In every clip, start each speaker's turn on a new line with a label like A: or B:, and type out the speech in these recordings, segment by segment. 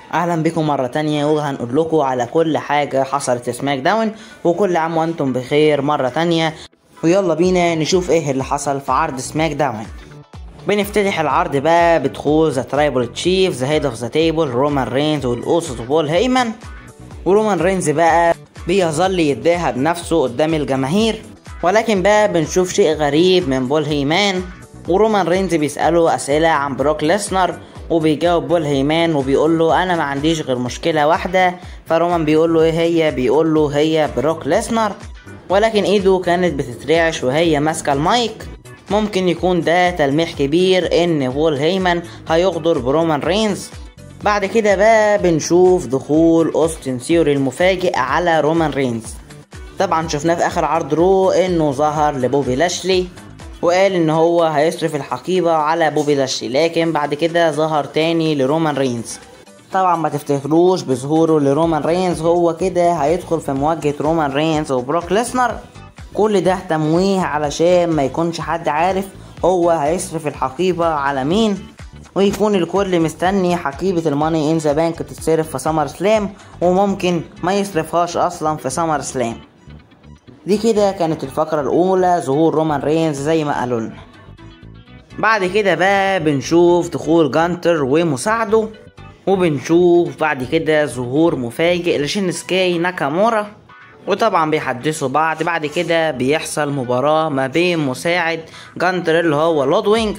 A: اهلا بكم مرة تانية وهنقول لكم على كل حاجة حصلت في سماك داون، وكل عام وانتم بخير مرة تانية. ويلا بينا نشوف ايه اللي حصل في عرض سماك داون. بنفتتح العرض بقى بدخول ذا ترايبل تشيف ذا هيد اوف ذا تيبل رومان رينز والاوسوس وبول هيمن. ورومان رينز بقى بيظل يديها بنفسه قدام الجماهير، ولكن بقى بنشوف شيء غريب من بول هيمان. ورومان رينز بيسأله أسئلة عن بروك ليسنر، وبيجاوب بول هيمان وبيقول له انا ما عنديش غير مشكلة واحدة. فرومان بيقول له ايه هي؟ بيقول له هي بروك ليسنر، ولكن ايده كانت بتترعش وهي ماسكة المايك. ممكن يكون ده تلميح كبير ان بول هيمان هيغدر برومان رينز. بعد كده بقى بنشوف دخول اوستن ثيوري المفاجئ على رومان رينز. طبعا شفناه في اخر عرض رو انه ظهر لبوبي لاشلي وقال ان هو هيصرف الحقيبة على بوبي لاشلي، لكن بعد كده ظهر تاني لرومان رينز. طبعا ما تفتكروش بظهوره لرومان رينز هو كده هيدخل في مواجهة رومان رينز وبروك ليسنر. كل ده تمويه علشان ما يكونش حد عارف هو هيصرف الحقيبة على مين، ويكون الكل مستني حقيبة الماني ان ذا بانك تتصرف في سمر سلام، وممكن ما يصرفهاش اصلا في سمر سلام. دي كده كانت الفقرة الأولى، ظهور رومان رينز زي ما قالوا لنا. بعد كده بقى بنشوف دخول جانتر ومساعده، وبنشوف بعد كده ظهور مفاجئ لشينسكي ناكامورا، وطبعا بيحدثوا بعض. بعد كده بيحصل مباراة ما بين مساعد جانتر اللي هو لودوينج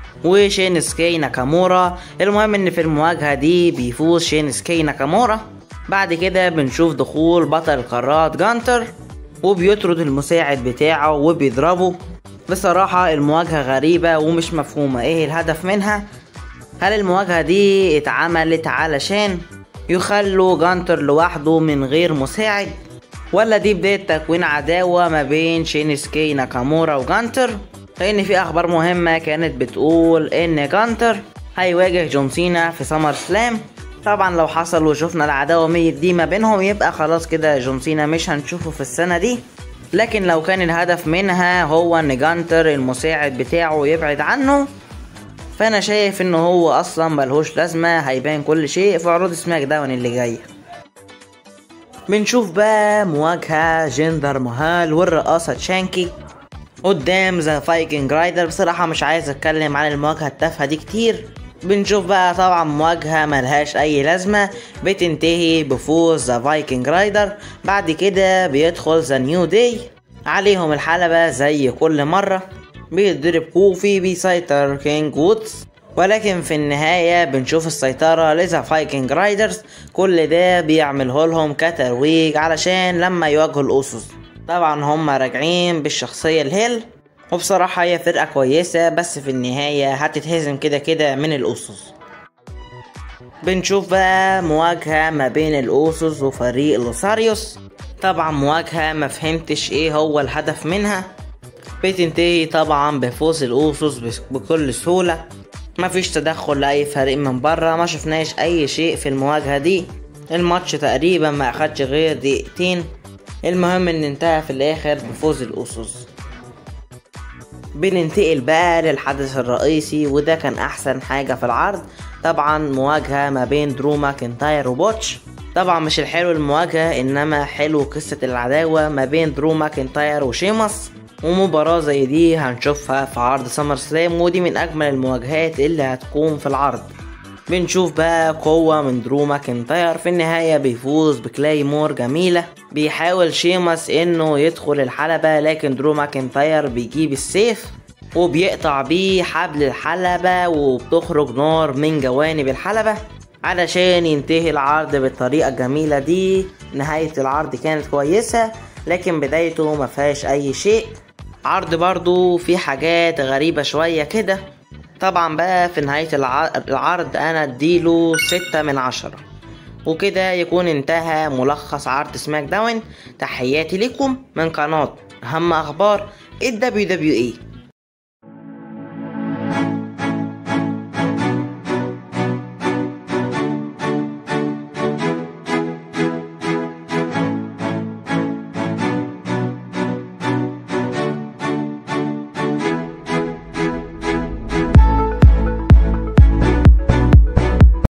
A: وشينسكي ناكامورا. المهم ان في المواجهة دي بيفوز شينسكي ناكامورا. بعد كده بنشوف دخول بطل القارات جانتر، وبيطرد المساعد بتاعه وبيضربه. بصراحة المواجهة غريبة ومش مفهومة ايه الهدف منها. هل المواجهة دي اتعملت علشان يخلوا جانتر لوحده من غير مساعد، ولا دي بداية تكوين عداوة ما بين شينسكي ناكامورا وجانتر؟ لان في اخبار مهمة كانت بتقول ان جانتر هيواجه جون سينا في سمر سلام. طبعا لو حصل وشوفنا العداوة ميت دي ما بينهم يبقى خلاص كده جون سينا مش هنشوفه في السنة دي. لكن لو كان الهدف منها هو ان جانتر المساعد بتاعه يبعد عنه، فانا شايف انه هو اصلا ملهوش لازمة. هيبان كل شيء في عروض سماك داون اللي جاية. بنشوف بقى مواجهة جندر مهال والرقاصة تشانكي قدام ذا فايكنج رايدر. بصراحة مش عايز اتكلم عن المواجهة التافهة دي كتير. بنشوف بقى طبعا مواجهة ملهاش اي لازمة بتنتهي بفوز ذا فايكنج رايدر. بعد كده بيدخل ذا نيو داي عليهم الحلبة زي كل مرة، بيضرب كوفي بيسيطر كينج وودز، ولكن في النهاية بنشوف السيطرة لذا فايكنج رايدرز. كل ده بيعمله لهم كترويج علشان لما يواجهوا الأوسوس. طبعا هم راجعين بالشخصية الهيل، وبصراحة هي فرقة كويسة بس في النهاية هتتهزم كده كده من الأوسوس. بنشوف بقى مواجهة ما بين الأوسوس وفريق لوساريوس. طبعا مواجهة ما فهمتش ايه هو الهدف منها. بتنتهي طبعا بفوز الأوسوس بكل سهولة، مفيش تدخل لأي فريق من برا. ما شفناش أي شيء في المواجهة دي. الماتش تقريبا ما أخدش غير دقيقتين. المهم ان انتهى في الآخر بفوز الأوسوس. بننتقل بقى للحدث الرئيسي، وده كان احسن حاجة في العرض. طبعا مواجهة ما بين درو ماكنتاير وبوتش. طبعا مش الحلو المواجهة، انما حلو قصة العداوة ما بين درو ماكنتاير وشيماس. ومباراة زي دي هنشوفها في عرض سمر سلام، ودي من اجمل المواجهات اللي هتكون في العرض. بنشوف بقى قوة من درو ماكنتاير. في النهاية بيفوز بكلايمور جميلة. بيحاول شيماس انه يدخل الحلبة، لكن درو ماكنتاير بيجيب السيف وبيقطع بيه حبل الحلبة، وبتخرج نار من جوانب الحلبة علشان ينتهي العرض بالطريقة الجميلة دي. نهاية العرض كانت كويسة، لكن بدايته ما فيهاش اي شيء. عرض برضو في حاجات غريبة شوية كده. طبعا بقى في نهاية العرض انا اديله 6/10. وكده يكون انتهى ملخص عرض سماك داون. تحياتي لكم من قناة اهم اخبار ال WWE.